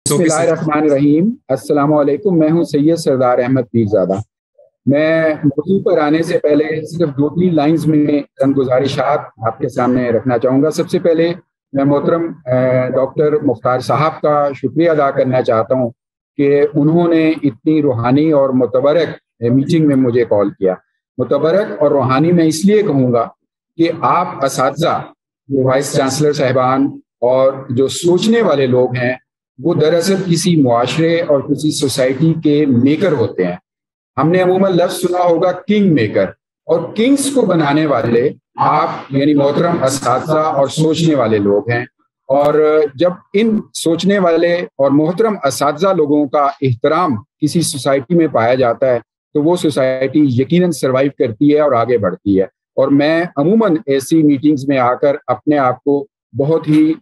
बिस्मिल्लाहिर्रहमानिर्रहीम। अस्सलाम वालेकुम। मैं हूं सैयद सरदार अहमद पीरज़ादा। मैं मौजू पर आने से पहले सिर्फ 2-3 लाइंस में चंद गुजारिशात आपके सामने रखना चाहूँगा। सबसे पहले मैं मोहतरम डॉक्टर मुख्तार साहब का शुक्रिया अदा करना चाहता हूँ कि उन्होंने इतनी रूहानी और मुतबरक मीटिंग में मुझे कॉल किया। मुतबरक और रूहानी मैं इसलिए कहूँगा कि आप असातिज़ा, वाइस चांसलर साहिबान और जो सोचने वाले लोग हैं, वो दरअसल किसी मुआशरे और किसी सोसाइटी के मेकर होते हैं। हमने अमूमन लफ्ज़ सुना होगा किंग मेकर, और किंग्स को बनाने वाले आप यानी मोहतरम असातिज़ा और सोचने वाले लोग हैं। और जब इन सोचने वाले और मोहतरम असातिज़ा लोगों का एहतराम किसी सोसाइटी में पाया जाता है तो वो सोसाइटी यकीनन सर्वाइव करती है और आगे बढ़ती है। और मैं अमूमन ऐसी मीटिंग्स में आकर अपने आप को बहुत ही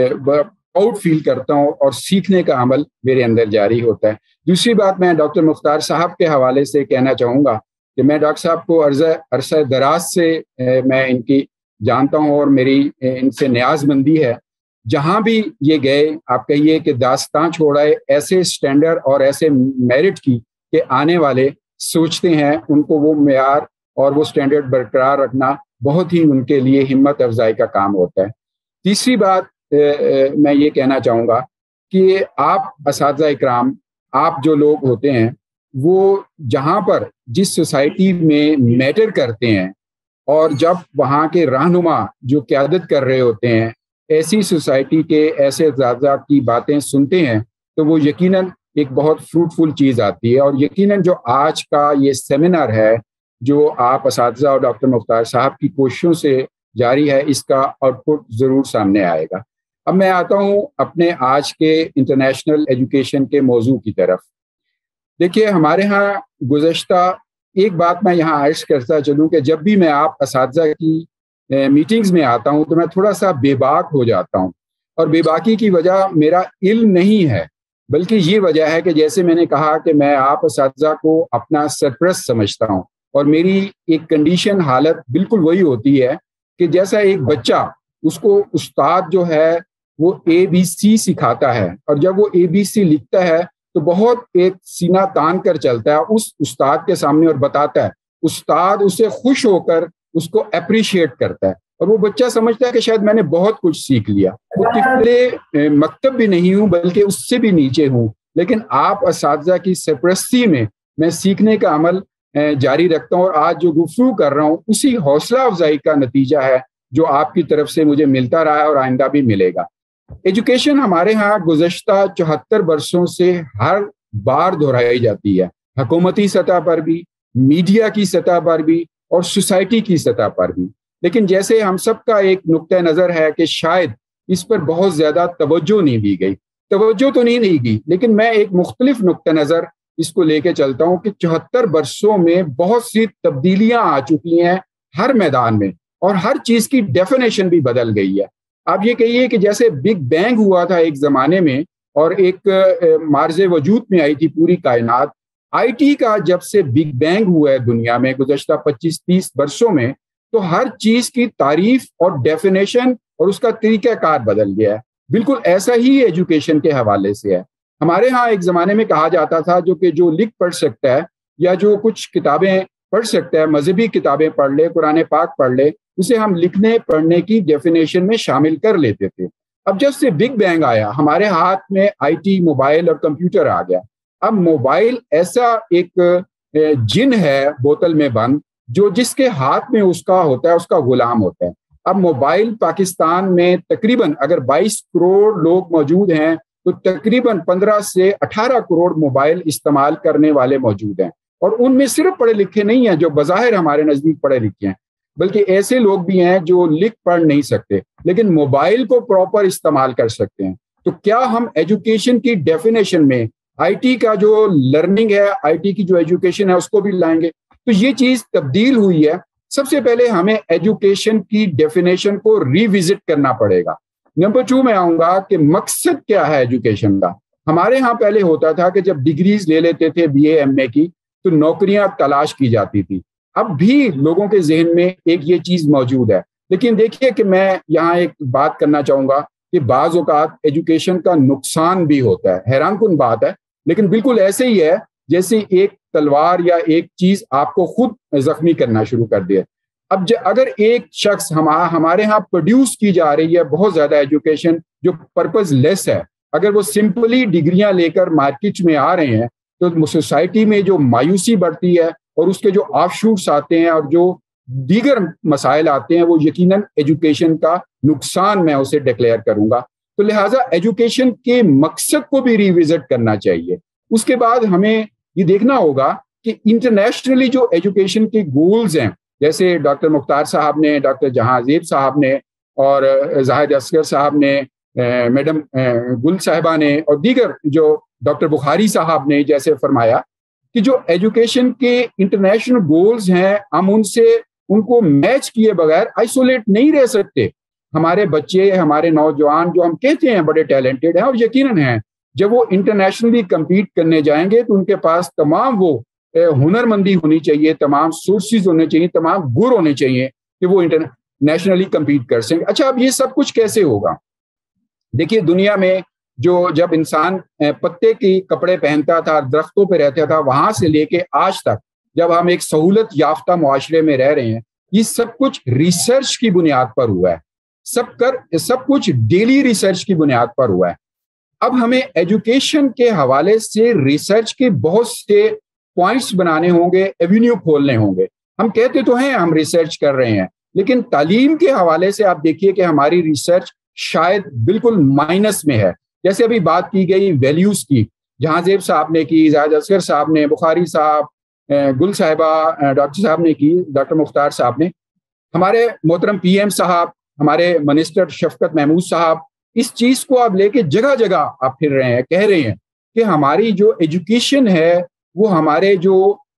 प्राउड फील करता हूँ और सीखने का अमल मेरे अंदर जारी होता है। दूसरी बात मैं डॉक्टर मुख्तार साहब के हवाले से कहना चाहूँगा कि मैं डॉक्टर साहब को अरसा दराज से मैं इनकी जानता हूँ और मेरी इनसे न्याज़मंदी है। जहाँ भी ये गए, आप कहिए कि दास्तां छोड़ाए ऐसे स्टैंडर्ड और ऐसे मेरिट की कि आने वाले सोचते हैं उनको वो मेयार और वो स्टैंडर्ड बरकरार रखना बहुत ही उनके लिए हिम्मत अफजाई का काम होता है। तीसरी बात मैं ये कहना चाहूँगा कि आप असातिज़ा इकराम, आप जो लोग होते हैं वो जहाँ पर जिस सोसाइटी में मैटर करते हैं और जब वहाँ के रहनुमा जो क़यादत कर रहे होते हैं ऐसी सोसाइटी के ऐसे असातिज़ा की बातें सुनते हैं तो वो यकीनन एक बहुत फ्रूटफुल चीज़ आती है। और यकीनन जो आज का ये सेमिनार है जो आप असातिज़ा और डॉक्टर मुख्तार साहब की कोशिशों से जारी है, इसका आउटपुट ज़रूर सामने आएगा। अब मैं आता हूँ अपने आज के इंटरनेशनल एजुकेशन के मौजू की तरफ। देखिए, हमारे यहाँ गुज़श्ता एक बात मैं यहाँ अर्ज़ करता चलूँ कि जब भी मैं आप असातिज़ा की मीटिंग्स में आता हूँ तो मैं थोड़ा सा बेबाक हो जाता हूँ। और बेबाकी की वजह मेरा इल्म नहीं है, बल्कि ये वजह है कि जैसे मैंने कहा कि मैं आप असातिज़ा को अपना सरप्रस्त समझता हूँ और मेरी एक कंडीशन हालत बिल्कुल वही होती है कि जैसा एक बच्चा, उसको उस्ताद जो है वो ABC सिखाता है और जब वो ABC लिखता है तो बहुत एक सीना तान कर चलता है उस उस्ताद के सामने और बताता है। उस्ताद उससे खुश होकर उसको अप्रिशिएट करता है और वो बच्चा समझता है कि शायद मैंने बहुत कुछ सीख लिया। वो तिफले मकतब भी नहीं हूँ बल्कि उससे भी नीचे हूँ, लेकिन आप असातिज़ा की सरपरस्ती में मैं सीखने का अमल जारी रखता हूँ और आज जो गुफ्तगू कर रहा हूँ उसी हौसला अफजाई का नतीजा है जो आपकी तरफ से मुझे मिलता रहा है और आइंदा भी मिलेगा। एजुकेशन हमारे यहाँ गुज़श्ता 74 बरसों से हर बार दोहराई जाती है, हुकूमती सतह पर भी, मीडिया की सतह पर भी और सोसाइटी की सतह पर भी। लेकिन जैसे हम सब का एक नुक्ता नज़र है कि शायद इस पर बहुत ज़्यादा तवज्जो नहीं दी गई। तवज्जो तो नहीं दी गई, लेकिन मैं एक मुख्तलिफ नुक्ता नज़र इसको लेके चलता हूँ कि 74 बरसों में बहुत सी तब्दीलियाँ आ चुकी हैं हर मैदान में और हर चीज़ की डेफिनेशन भी बदल गई है। आप ये कहिए कि जैसे बिग बैंग हुआ था एक ज़माने में और एक मार्ज़े वजूद में आई थी पूरी कायनात। IT का जब से बिग बैंग हुआ है दुनिया में गुज़श्ता 25-30 बरसों में, तो हर चीज़ की तारीफ और डेफिनेशन और उसका तरीक़ाकार बदल गया है। बिल्कुल ऐसा ही एजुकेशन के हवाले से है। हमारे यहाँ एक ज़माने में कहा जाता था जो लिख पढ़ सकता है या जो कुछ किताबें पढ़ सकता है, मजहबी किताबें पढ़ ले, कुरान पाक पढ़ ले, उसे हम लिखने पढ़ने की डेफिनेशन में शामिल कर लेते थे। अब जब से बिग बैंग आया हमारे हाथ में IT, मोबाइल और कंप्यूटर आ गया। अब मोबाइल ऐसा एक जिन है बोतल में बंद जो जिसके हाथ में उसका होता है उसका गुलाम होता है। अब मोबाइल पाकिस्तान में तकरीबन अगर 22 करोड़ लोग मौजूद हैं तो तकरीबन 15 से 18 करोड़ मोबाइल इस्तेमाल करने वाले मौजूद हैं और उनमें सिर्फ पढ़े लिखे नहीं हैं जो बज़ाहिर हमारे नज़दीक पढ़े लिखे हैं, बल्कि ऐसे लोग भी हैं जो लिख पढ़ नहीं सकते लेकिन मोबाइल को प्रॉपर इस्तेमाल कर सकते हैं। तो क्या हम एजुकेशन की डेफिनेशन में IT का जो लर्निंग है, IT की जो एजुकेशन है उसको भी लाएंगे? तो ये चीज़ तब्दील हुई है। सबसे पहले हमें एजुकेशन की डेफिनेशन को रिविजिट करना पड़ेगा। नंबर 2 में आऊँगा कि मकसद क्या है एजुकेशन का। हमारे यहाँ पहले होता था कि जब डिग्रीज ले लेते थे BA MA की तो नौकरियाँ तलाश की जाती थी। अब भी लोगों के जहन में एक ये चीज़ मौजूद है, लेकिन देखिए कि मैं यहाँ एक बात करना चाहूँगा کہ بعض اوقات ایجوکیشن کا نقصان بھی ہوتا ہے. حیران کن بات ہے، لیکن بالکل ایسے ہی ہے جیسے ایک تلوار یا ایک چیز آپ کو خود زخمی کرنا شروع کر دے. اب اگر ایک شخص ہمارے ہاں پروڈیوس کی جا رہی ہے بہت زیادہ ایجوکیشن جو پرپز لیس ہے، اگر وہ سمپلی ڈگریاں لے کر مارکیٹ میں آ رہے ہیں تو سوسائٹی میں جو مایوسی بڑھتی ہے اور اس کے جو آف شوٹس آتے ہیں اور جو دیگر مسائل آتے ہیں، وہ یقیناً ایجوکیشن کا نقصان میں اسے ڈکلیئر کروں گا. تو لہٰذا ایجوکیشن کے مقصد کو بھی ریوزٹ کرنا چاہیے. اس کے بعد ہمیں یہ دیکھنا ہوگا کہ انٹرنیشنلی جو ایجوکیشن کے گولز ہیں، جیسے ڈاکٹر مختار صاحب نے، ڈاکٹر جہاں زیب صاحب نے اور زاہد اصغر صاحب نے، میڈم گل صاحبہ نے اور دیگر جو ڈاکٹر بخاری صاحب نے جیسے فرمایا کہ جو ایجوکیشن کے انٹرنیشنل گولز ہیں، ہم ان کو میچ کیے بغیر آئسولیٹ نہیں رہ سکتے. ہمارے بچے، ہمارے نوجوان جو ہم کہتے ہیں بڑے ٹیلنٹڈ ہیں اور یقیناً ہیں، جب وہ انٹرنیشنلی کمپیٹ کرنے جائیں گے تو ان کے پاس تمام وہ ہنرمندی ہونی چاہیے، تمام سورسز ہونے چاہیے، تمام گر ہونے چاہیے کہ وہ انٹرنیشنلی کمپیٹ کر سکیں. اچھا، اب یہ سب کچھ کیسے ہوگا؟ دیکھیے، دنیا میں جب انسان پتے کی کپڑے پہنتا تھا، درختوں پہ رہتا تھا، وہاں سے لے کے آج تک جب ہم ایک سہولت یافتہ معاشرے میں رہ رہے ہیں، یہ سب کچھ ریسرچ کی بنیاد پر ہوا ہے. سب کچھ ڈیلی ریسرچ کی بنیاد پر ہوا ہے. اب ہمیں ایجوکیشن کے حوالے سے ریسرچ کے بہت سے پوائنٹس بنانے ہوں گے، ایونیو کھولنے ہوں گے. ہم کہتے تو ہیں ہم ریسرچ کر رہے ہیں، لیکن تعلیم کے حوالے سے آپ دیکھیے کہ ہماری ریسرچ شاید بالکل مائنس میں ہے. جیسے ابھی بات کی گئی ویلیوز کی، جہاں زیب صاحب نے کی، زاہد اصغر صاحب نے، بخاری صاحب، گل صاحبہ، ڈاکٹر صاحب نے کی، ڈاکٹر مختار صاحب نے، ہمارے محترم پی ایم صاحب، ہمارے منسٹر شفقت محمود صاحب، اس چیز کو آپ لے کے جگہ جگہ آپ پھر رہے ہیں، کہہ رہے ہیں کہ ہماری جو ایجوکیشن ہے وہ ہمارے جو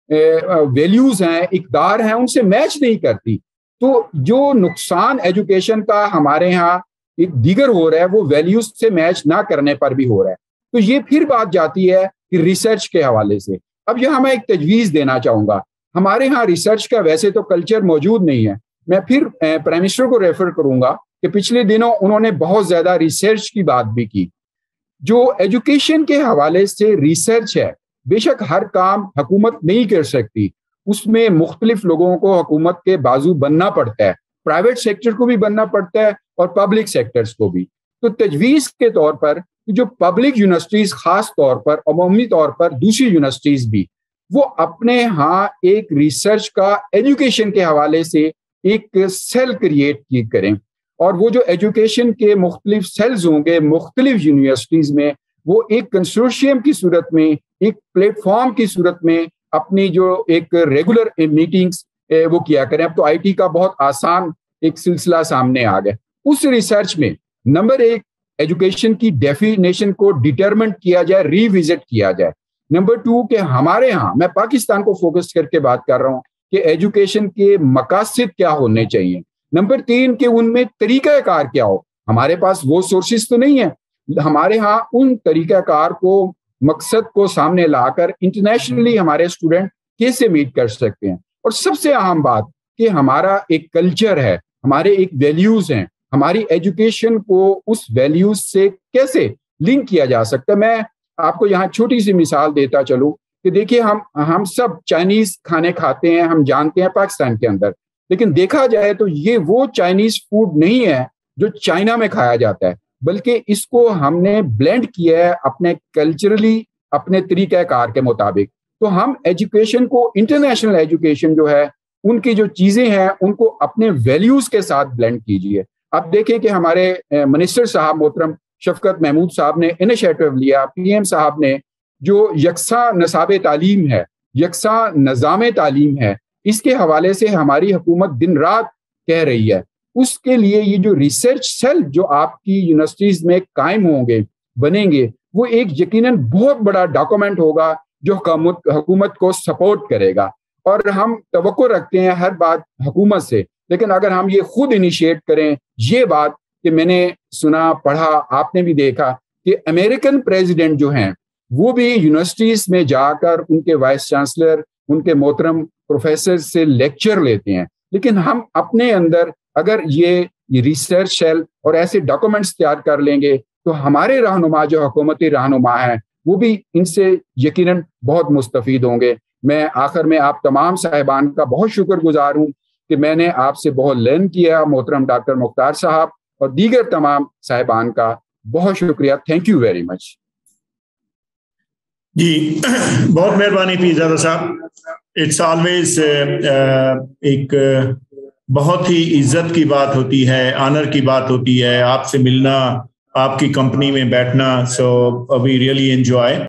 ویلیوز ہیں، اقدار ہیں، ان سے میچ نہیں کرتی. تو جو نقصان ایجوکیشن کا ہمارے ہاں ایک دیگر ہو رہا ہے وہ ویلیوز سے میچ نہ کرنے پر بھی ہو رہا ہے. تو یہ پھر بات جاتی ہے کہ ریسرچ کے حوالے سے. اب یہاں میں ایک تجویز دینا چاہوں گا. ہمارے ہاں ریسرچ کا ویسے تو کلچر موجود نہیں ہے. میں پھر پرائم منسٹر کو ریفر کروں گا کہ پچھلے دنوں انہوں نے بہت زیادہ ریسرچ کی بات بھی کی. جو ایجوکیشن کے حوالے سے ریسرچ ہے، بے شک ہر کام حکومت نہیں کر سکتی، اس میں مختلف لوگوں کو حکومت کے بازو بننا پڑتا ہے، پرائیویٹ سیکٹر کو بھی بننا پڑتا ہے اور پبلک سیکٹرز کو بھی. تو تجویز کے طور پر جو پبلک یونیورسٹیز خاص طور پر، عمومی طور پر دوسری یونیورسٹیز بھی، وہ اپنے ہاں ایک ریسرچ کا ایجوکیشن کے حوالے سے ایک سیل کریٹ کریں، اور وہ جو ایجوکیشن کے مختلف سیلز ہوں گے مختلف یونیورسٹیز میں، وہ ایک کنسورشیم کی صورت میں، ایک پلیٹ فارم کی صورت میں اپنی جو ایک ریگولر میٹنگز وہ کیا کریں. اب تو آئی ٹی کا بہت آسان ایک سلسلہ سامنے آ گیا. اس ریسرچ میں نمبر 1 ایجوکیشن کی ڈیفینیشن کو ڈیٹرمنٹ کیا جائے، ری وزٹ کیا جائے. نمبر 2 کہ ہمارے ہاں، میں پاکستان کو فوکس کر کے بات کر رہا ہوں، کہ ایجوکیشن کے مقاصد کیا ہونے چاہیے. نمبر 3 کہ ان میں طریقہ کار کیا ہو. ہمارے پاس وہ سورسز تو نہیں ہیں، ہمارے ہاں ان طریقہ کار کو، مقصد کو سامنے لا کر انٹرنیشنلی ہمارے اسٹوڈنٹ کیسے میٹ کر سکتے ہیں. اور سب سے اہم بات کہ ہمارا ایک کلچر ہے، ہمارے ایک ویلیوز ہیں، ہماری ایجوکیشن کو اس ویلیوز سے کیسے لنک کیا جا سکتا ہے. میں آپ کو یہاں چھوٹی سی مثال دیتا چلوں کہ دیکھیے، ہم سب چائنیز کھانے کھاتے ہیں، ہم جانتے ہیں پاکستان کے اندر، لیکن دیکھا جائے تو یہ وہ چائنیز فوڈ نہیں ہے جو چائنا میں کھایا جاتا ہے، بلکہ اس کو ہم نے بلینڈ کیا ہے اپنے کلچرلی، اپنے طریقہ کار کے مطابق. تو ہم ایجوکیشن کو، انٹرنیشنل ایجوکیشن جو ہے، ان کی جو چیزیں ہیں ان کو اپنے ویلیوز کے ساتھ بلینڈ کیجیے. اب دیکھیں کہ ہمارے منسٹر صاحب محترم شفقت محمود صاحب نے انیشیٹو لیا، پی ایم صاحب نے، جو یکساں نصاب تعلیم ہے، یکساں نظام تعلیم ہے، اس کے حوالے سے ہماری حکومت دن رات کہہ رہی ہے. اس کے لیے یہ جو ریسرچ سیل جو آپ کی یونیورسٹیز میں قائم ہوں گے، بنیں گے، وہ ایک یقیناً بہت بڑا ڈاکومنٹ ہوگا جو حکومت کو سپورٹ کرے گا. اور ہم توقع رکھتے ہیں ہر بات حکومت سے، لیکن اگر ہم یہ خود انیشیٹ کریں، یہ بات کہ میں نے سنا، پڑھا، آپ نے بھی دیکھا کہ امریکن پریزیڈنٹ جو ہیں وہ بھی یونیورسٹیز میں جا کر ان کے وائس چانسلر، ان کے محترم پروفیسر سے لیکچر لیتے ہیں. لیکن ہم اپنے اندر اگر یہ یہ ریسرچ سیل اور ایسے ڈاکومنٹس تیار کر لیں گے تو ہمارے رہنما جو حکومتی رہنما ہیں وہ بھی ان سے یقیناً بہت مستفید ہوں گے. میں آخر میں آپ تمام صاحبان کا بہت شکر گزار ہوں کہ میں نے آپ سے بہت لرن کیا. محترم ڈاکٹر مختار صاحب اور دیگر تمام صاحبان کا بہت شکریہ. Thank you very much. جی بہت مہربانی پیرزادہ صاحب. اٹس آلویز ایک بہت ہی عزت کی بات ہوتی ہے, آنر کی بات ہوتی ہے آپ سے ملنا, آپ کی کمپنی میں بیٹھنا. So we really enjoy.